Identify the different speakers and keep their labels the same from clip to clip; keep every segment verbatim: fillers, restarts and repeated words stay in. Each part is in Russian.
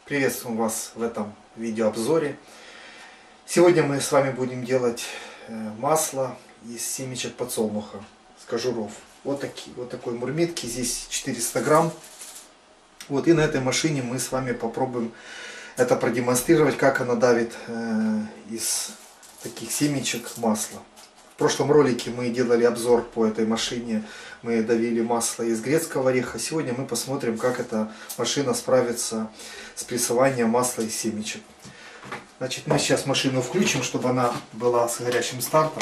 Speaker 1: Приветствую вас в этом видеообзоре. Сегодня мы с вами будем делать масло из семечек подсолнуха с кожуров. Вот такие, вот такой мурмитки, здесь четыреста грамм. Вот, и на этой машине мы с вами попробуем это продемонстрировать, как она давит э, из таких семечек масло. В прошлом ролике мы делали обзор по этой машине, мы давили масло из грецкого ореха. Сегодня мы посмотрим, как эта машина справится с прессованием масла из семечек. Значит, мы сейчас машину включим, чтобы она была с горячим стартом.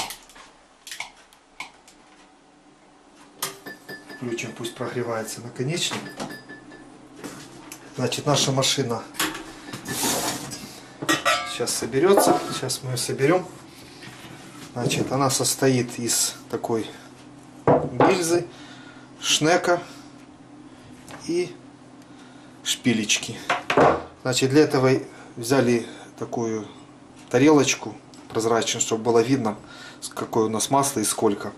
Speaker 1: Включим, пусть прогревается наконечник. Значит, наша машина сейчас соберется. Сейчас мы ее соберем. Значит, она состоит из такой гильзы, шнека и шпилечки. Значит, для этого взяли такую тарелочку прозрачную, чтобы было видно, какое у нас масло и сколько.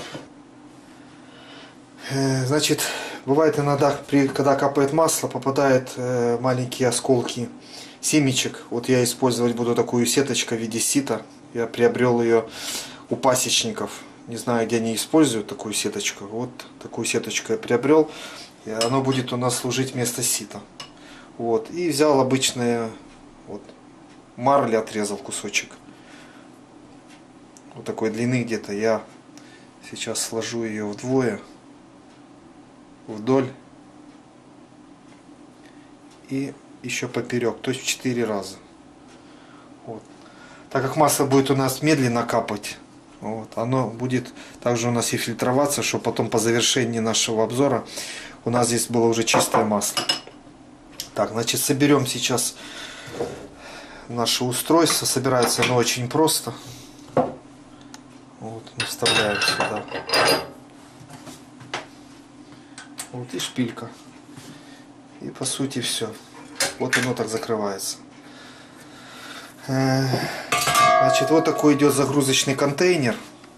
Speaker 1: Значит, бывает иногда, когда капает масло, попадают маленькие осколки семечек. Вот я использовать буду такую сеточку в виде сита. Я приобрел ее у пасечников. Не знаю, где они используют такую сеточку. Вот такую сеточку я приобрел. И она будет у нас служить вместо сита. Вот. И взял обычные вот, марли, отрезал кусочек. Вот такой длины где-то. Я сейчас сложу ее вдвое. Вдоль. И еще поперек. То есть в четыре раза. Вот. Так как масло будет у нас медленно капать, вот, оно будет также у нас и фильтроваться, чтобы потом по завершении нашего обзора у нас здесь было уже чистое масло. Так, значит, соберем сейчас наше устройство. Собирается оно очень просто. Вот, мы вставляем сюда. Вот и шпилька. И по сути все. Вот оно так закрывается. Значит, вот такой идет загрузочный контейнер,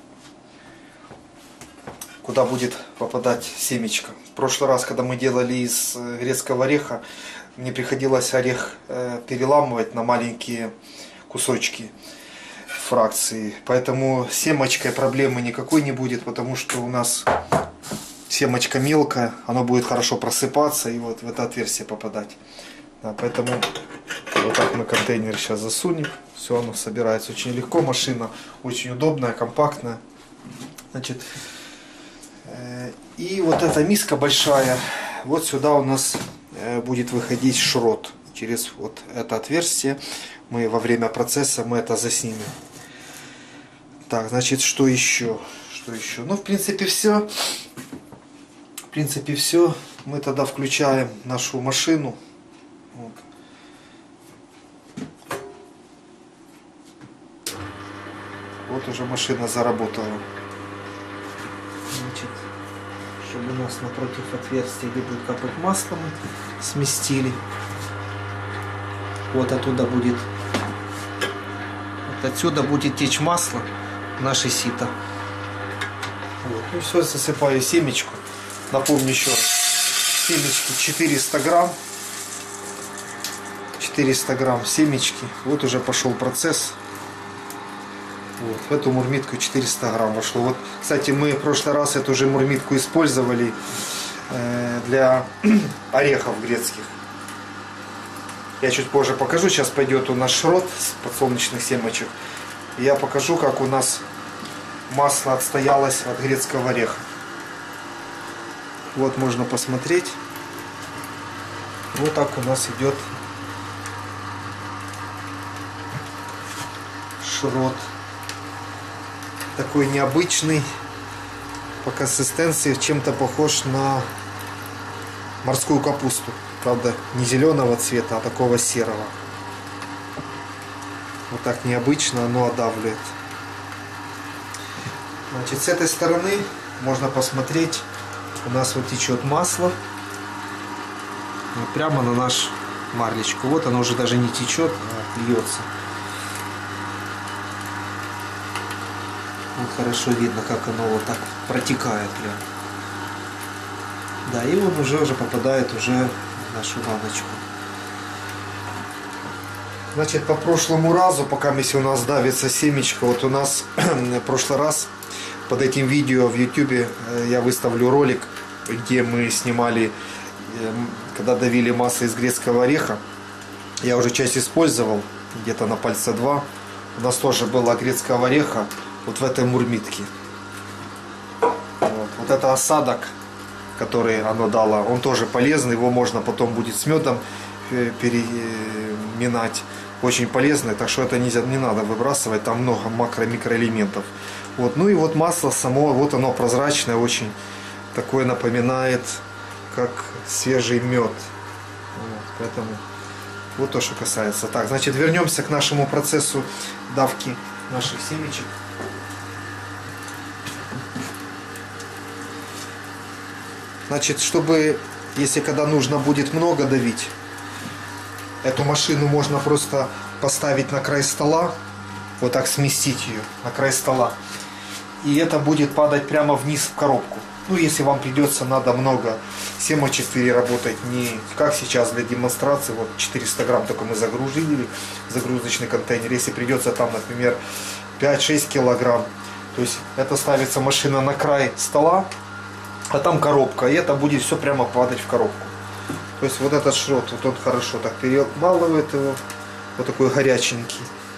Speaker 1: куда будет попадать семечко. В прошлый раз, когда мы делали из грецкого ореха, мне приходилось орех переламывать на маленькие кусочки фракции. Поэтому с семечкой проблемы никакой не будет, потому что у нас семечка мелкая, оно будет хорошо просыпаться и вот в это отверстие попадать. Да, поэтому вот так мы контейнер сейчас засунем. Все, оно собирается очень легко. Машина очень удобная, компактная. Значит, э, и вот эта миска большая. Вот сюда у нас э, будет выходить шрот. Через вот это отверстие мы во время процесса мы это заснимем. Так, значит, что еще? Что еще? Ну, в принципе, все. В принципе, все. Мы тогда включаем нашу машину. Вот. Вот уже машина заработала. Значит, чтобы у нас напротив отверстия, где будет капать масло, мы сместили. Вот оттуда будет, вот отсюда будет течь масло в наше сито. Вот. Ну все, засыпаю семечку. Напомню еще раз. Семечки четыреста грамм. четыреста грамм семечки. Вот уже пошел процесс. Вот, в эту мурмитку четыреста грамм вошло. Вот, кстати, мы в прошлый раз эту же мурмитку использовали э, для орехов грецких. Я чуть позже покажу. Сейчас пойдет у нас шрот с подсолнечных семечек. И я покажу, как у нас масло отстоялось от грецкого ореха. Вот можно посмотреть. Вот так у нас идет шрот. Такой необычный по консистенции, чем-то похож на морскую капусту. Правда, не зеленого цвета, а такого серого. Вот так необычно оно отдавливает. Значит, с этой стороны можно посмотреть, у нас вот течет масло. Вот прямо на наш марлечку. Вот оно уже даже не течет, а льется. Вот хорошо видно, как оно вот так протекает прям. Да, и он уже, уже попадает уже в нашу баночку. Значит, по прошлому разу, пока если у нас давится семечко, вот у нас в прошлый раз под этим видео в YouTube я выставлю ролик, где мы снимали, когда давили массу из грецкого ореха. Я уже часть использовал, где-то на пальца два. У нас тоже было грецкого ореха вот в этой мурмитке. Вот, вот это осадок, который оно дало, он тоже полезный, его можно потом будет с медом переминать. Очень полезный, так что это не, не надо выбрасывать, там много макро-микроэлементов. Вот. Ну и вот масло само, вот оно прозрачное, очень такое напоминает, как свежий мед. Вот, поэтому вот то, что касается. Так, значит, вернемся к нашему процессу давки наших семечек. Значит, чтобы, если когда нужно будет много давить, эту машину можно просто поставить на край стола, вот так сместить ее на край стола. И это будет падать прямо вниз в коробку. Ну, если вам придется, надо много семечек переработать, не как сейчас для демонстрации, вот четыреста грамм только мы загрузили, загрузочный контейнер. Если придется там, например, пять-шесть килограмм, то есть это ставится машина на край стола, а там коробка, и это будет все прямо падать в коробку. То есть вот этот шрот, вот он хорошо так перемалывает его, вот такой горяченький.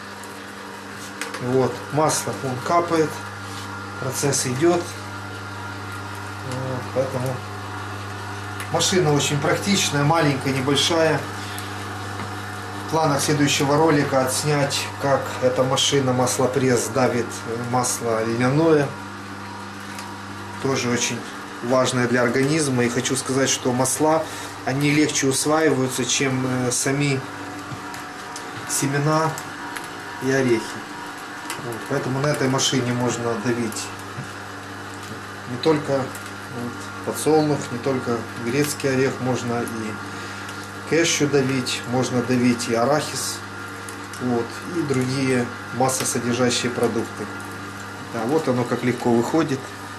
Speaker 1: Вот, масло он капает, процесс идет. Вот, поэтому машина очень практичная, маленькая, небольшая. В планах следующего ролика отснять, как эта машина маслопресс давит масло льняное. Тоже очень важное для организма. И хочу сказать, что масла, они легче усваиваются, чем сами семена и орехи. Вот, поэтому на этой машине можно давить не только вот, подсолнух, не только грецкий орех, можно и кэшью давить, можно давить и арахис, вот, и другие маслосодержащие продукты. Да, вот оно как легко выходит.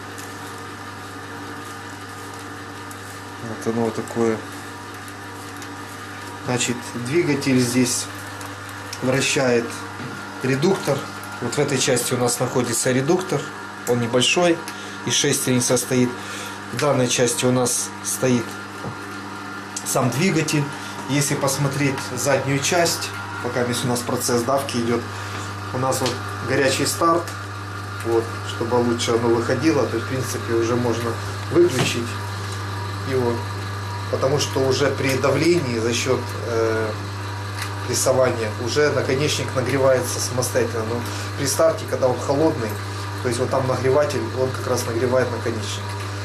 Speaker 1: Вот оно вот такое. Значит, двигатель здесь вращает редуктор. Вот в этой части у нас находится редуктор. Он небольшой, из шестерен состоит. В данной части у нас стоит сам двигатель. Если посмотреть заднюю часть, пока здесь у нас процесс давки идет, у нас вот горячий старт. Вот, чтобы лучше оно выходило, то есть в принципе уже можно выключить его, потому что уже при давлении за счет э, прессования уже наконечник нагревается самостоятельно. Но при старте, когда он холодный, то есть вот там нагреватель, он как раз нагревает наконечник.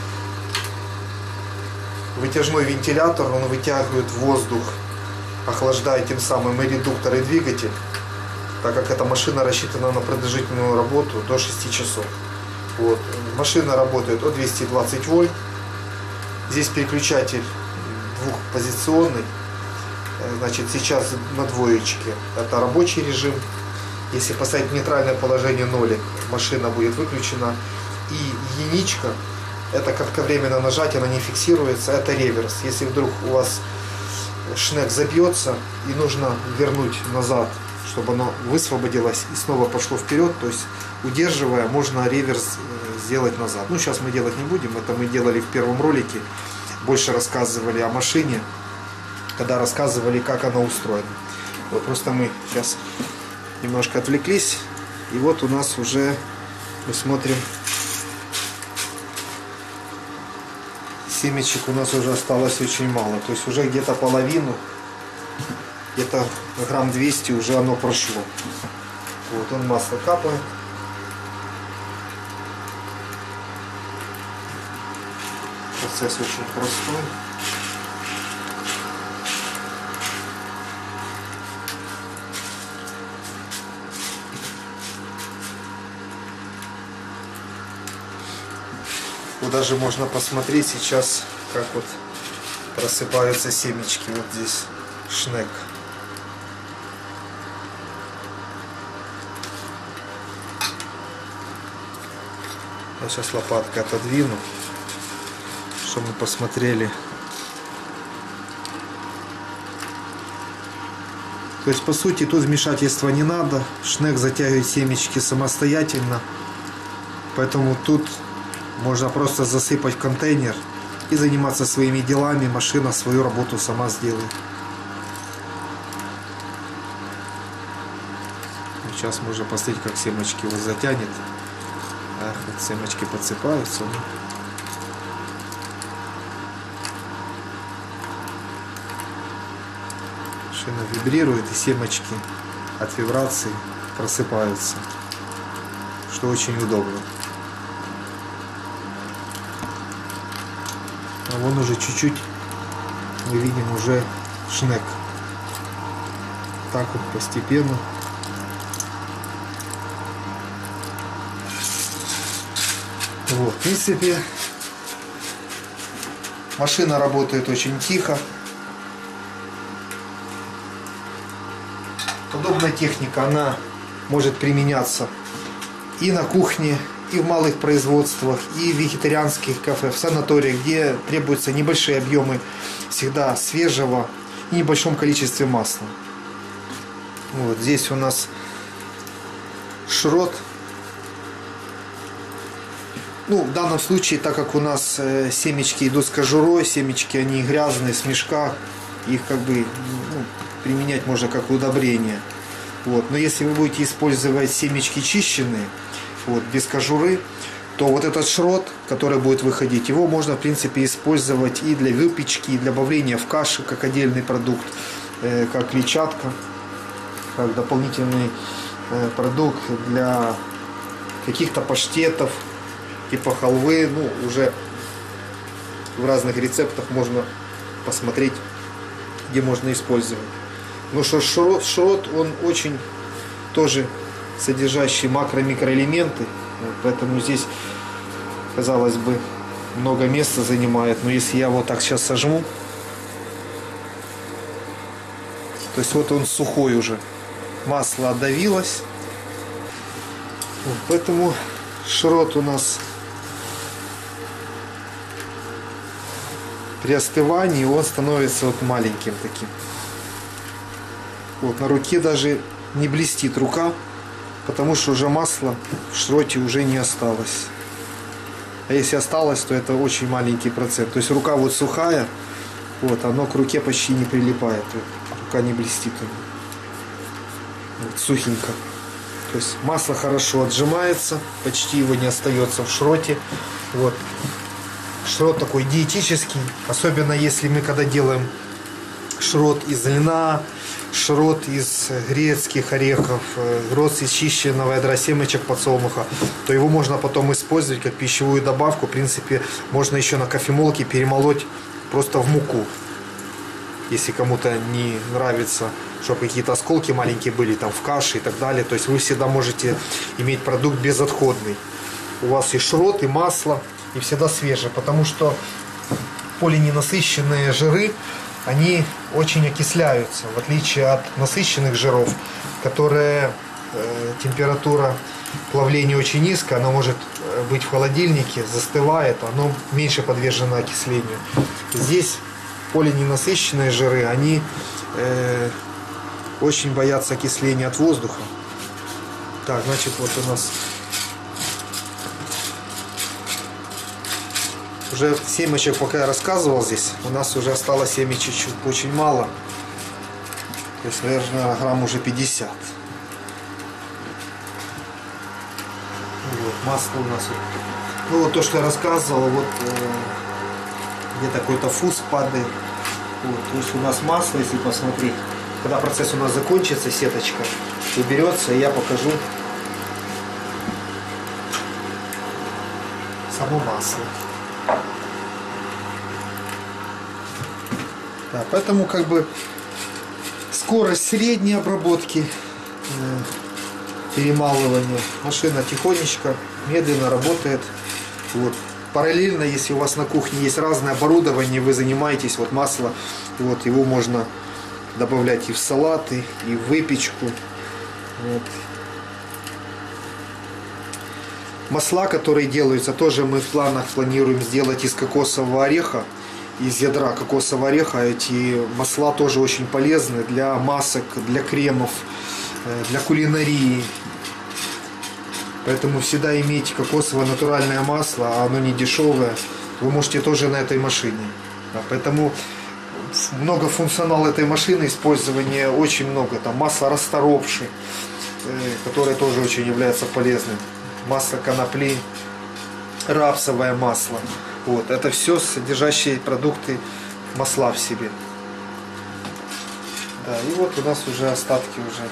Speaker 1: Вытяжной вентилятор, он вытягивает воздух, охлаждая тем самым и редуктор, и двигатель, так как эта машина рассчитана на продолжительную работу до шести часов. Вот. Машина работает от двухсот двадцати вольт. Здесь переключатель двухпозиционный. Значит, сейчас на двоечке это рабочий режим. Если поставить в нейтральное положение нолик, машина будет выключена. И единичка, это кратковременное нажатие, она не фиксируется, это реверс. Если вдруг у вас шнек забьется и нужно вернуть назад, чтобы оно высвободилось и снова пошло вперед, то есть удерживая, можно реверс сделать назад. Ну, сейчас мы делать не будем, это мы делали в первом ролике, больше рассказывали о машине, когда рассказывали, как она устроена. Вот просто мы сейчас немножко отвлеклись, и вот у нас уже, мы смотрим, семечек у нас уже осталось очень мало, то есть уже где-то половину, где-то грамм двести уже оно прошло. Вот он, масло капает. Процесс очень простой. Вот даже можно посмотреть сейчас, как вот просыпаются семечки. Вот здесь шнек. Я сейчас лопаткой отодвину, чтобы мы посмотрели. То есть по сути тут вмешательства не надо. Шнек затягивает семечки самостоятельно. Поэтому тут можно просто засыпать в контейнер и заниматься своими делами. Машина свою работу сама сделает. Сейчас можно посмотреть, как семечки его затянет. Ах, вот семечки подсыпаются. Машина вибрирует, и семечки от вибрации просыпаются, что очень удобно. А вон уже чуть-чуть мы видим уже шнек. Так вот постепенно. Вот, в принципе, машина работает очень тихо. Подобная техника, она может применяться и на кухне, и в малых производствах, и в вегетарианских кафе, в санаториях, где требуются небольшие объемы всегда свежего и небольшом количестве масла. Вот здесь у нас шрот. Ну, в данном случае, так как у нас э, семечки идут с кожурой, семечки они грязные, с мешка, их как бы ну, применять можно как удобрение. Вот. Но если вы будете использовать семечки чищенные, вот, без кожуры, то вот этот шрот, который будет выходить, его можно в принципе использовать и для выпечки, и для добавления в каши, как отдельный продукт, э, как клетчатка, как дополнительный э, продукт для каких-то паштетов, типа халвы. Ну, уже в разных рецептах можно посмотреть, где можно использовать. Ну что шрот, шрот, он очень тоже содержащий макро-микроэлементы, вот, поэтому здесь, казалось бы, много места занимает. Но если я вот так сейчас сожму, то есть вот он сухой уже, масло отдавилось, вот, поэтому шрот у нас при остывании он становится вот маленьким таким. Вот на руке даже не блестит рука, потому что уже масла в шроте уже не осталось. А если осталось, то это очень маленький процент. То есть рука вот сухая, вот, оно к руке почти не прилипает. Вот, рука не блестит. Вот, сухенько. То есть масло хорошо отжимается, почти его не остается в шроте. Вот. Шрот такой диетический, особенно если мы когда делаем шрот из льна, шрот из грецких орехов, шрот из чищенного ядра семечек подсолнуха, то его можно потом использовать как пищевую добавку. В принципе, можно еще на кофемолке перемолоть просто в муку. Если кому-то не нравится, чтобы какие-то осколки маленькие были там в каше и так далее, то есть вы всегда можете иметь продукт безотходный. У вас и шрот, и масло, и всегда свежее, потому что полиненасыщенные жиры, они очень окисляются, в отличие от насыщенных жиров, которые э, температура плавления очень низкая, она может быть в холодильнике, застывает, оно меньше подвержено окислению. Здесь полиненасыщенные жиры, они э, очень боятся окисления от воздуха. Так, значит, вот у нас уже семечек, пока я рассказывал здесь, у нас уже осталось семечек очень мало. То есть, наверное, грамм уже пятьдесят. Вот, масло у нас. Ну вот то, что я рассказывал, вот э, где-то какой-то фуз падает. Вот, то есть у нас масло, если посмотреть, когда процесс у нас закончится, сеточка уберется, и я покажу само масло. Да, поэтому как бы скорость средней обработки, э, перемалывания. Машина тихонечко, медленно работает. Вот. Параллельно, если у вас на кухне есть разное оборудование, вы занимаетесь, вот масло, вот, его можно добавлять и в салаты, и в выпечку. Вот. Масла, которые делаются, тоже мы в планах планируем сделать из кокосового ореха из ядра кокосового ореха. Эти масла тоже очень полезны для масок, для кремов, для кулинарии. Поэтому всегда имейте кокосовое натуральное масло, а оно не дешевое. Вы можете тоже на этой машине. Да, поэтому много функционала этой машины, использования очень много. Там масло расторопши, которое тоже очень является полезным. Масло конопли, рапсовое масло. Вот, это все содержащие продукты масла в себе. Да, и вот у нас уже остатки уже.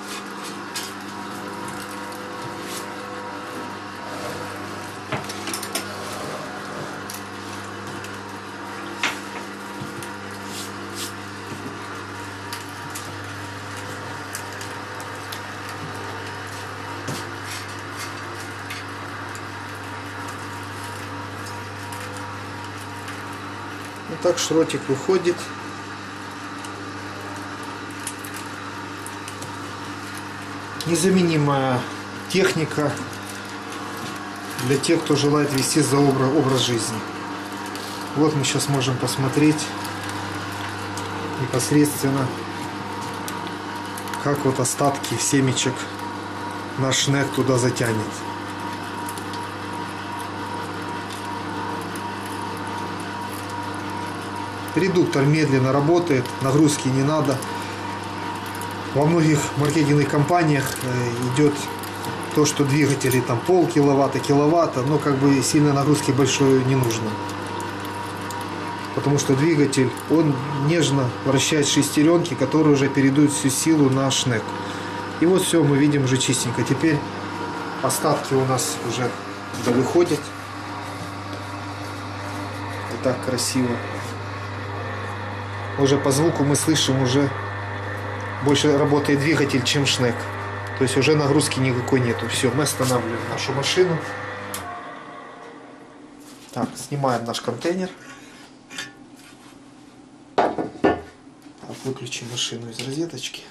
Speaker 1: Вот так шротик выходит. Незаменимая техника для тех, кто желает вести за образ, образ жизни. Вот мы сейчас можем посмотреть непосредственно, как вот остатки семечек наш шнек туда затянет. Редуктор медленно работает, нагрузки не надо. Во многих маркетинговых компаниях идет то, что двигатели там полкиловатта, киловатта, но как бы сильной нагрузки большой не нужно. Потому что двигатель, он нежно вращает шестеренки, которые уже передают всю силу на шнек. И вот все, мы видим уже чистенько. Теперь остатки у нас уже выходят. Вот так красиво. Уже по звуку мы слышим, уже больше работает двигатель, чем шнек. То есть уже нагрузки никакой нету. Все, мы останавливаем нашу машину. Так, снимаем наш контейнер. Так, выключим машину из розеточки.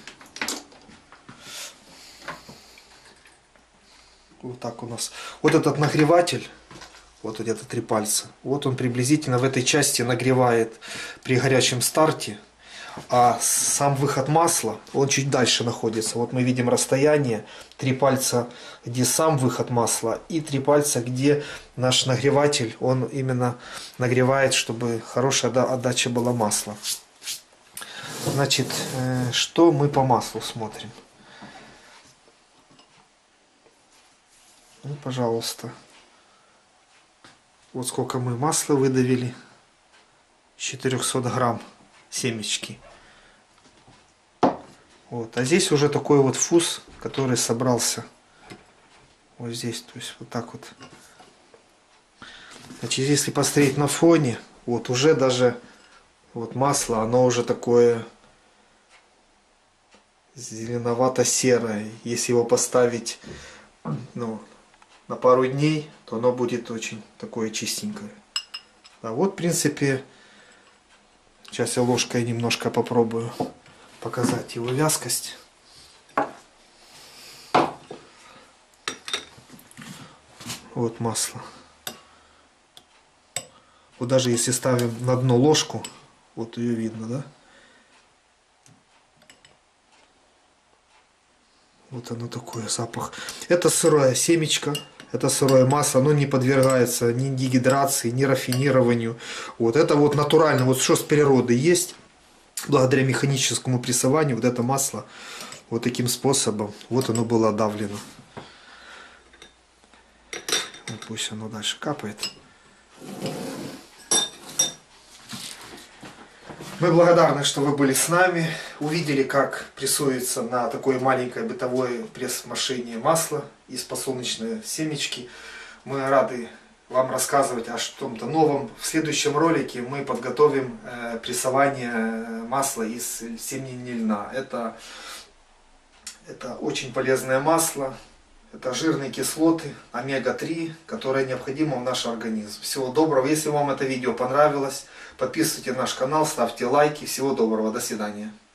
Speaker 1: Вот так у нас. Вот этот нагреватель. Вот где-то три пальца. Вот он приблизительно в этой части нагревает при горячем старте. А сам выход масла, он чуть дальше находится. Вот мы видим расстояние. Три пальца, где сам выход масла. И три пальца, где наш нагреватель. Он именно нагревает, чтобы хорошая отдача была масла. Значит, что мы по маслу смотрим? Ну, пожалуйста. Вот сколько мы масла выдавили. четыреста грамм семечки. Вот. А здесь уже такой вот фуз, который собрался. Вот здесь. То есть вот так вот. Значит, если посмотреть на фоне, вот уже даже вот масло, оно уже такое зеленовато-серое. Если его поставить, ну, на пару дней, то оно будет очень такое чистенькое. А вот, в принципе, сейчас я ложкой немножко попробую показать его вязкость. Вот масло. Вот даже если ставим на дно ложку, вот ее видно, да? Вот оно такое, запах. Это сырая семечка. Это сырое масло, оно не подвергается ни дегидрации, ни рафинированию. Вот это вот натурально, вот что с природы есть, благодаря механическому прессованию, вот это масло вот таким способом, вот оно было давлено. Вот пусть оно дальше капает. Мы благодарны, что вы были с нами, увидели, как прессуется на такой маленькой бытовой пресс-машине масло из подсолнечной семечки. Мы рады вам рассказывать о чем-то новом. В следующем ролике мы подготовим прессование масла из семени льна. Это, это очень полезное масло. Это жирные кислоты, омега три, которые необходимы в наш организм. Всего доброго. Если вам это видео понравилось, подписывайтесь на наш канал, ставьте лайки. Всего доброго. До свидания.